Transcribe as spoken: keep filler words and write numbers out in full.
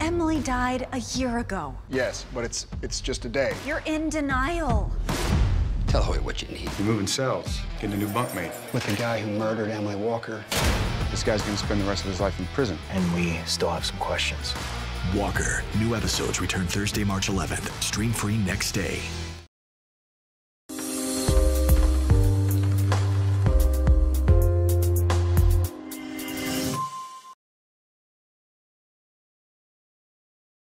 Emily died a year ago. Yes, but it's it's just a day. You're in denial. Tell Hoyt what you need. You're moving cells, getting a new bunkmate. With the guy who murdered Emily Walker. This guy's gonna spend the rest of his life in prison. And we still have some questions. Walker. New episodes return Thursday, March eleventh. Stream free next day.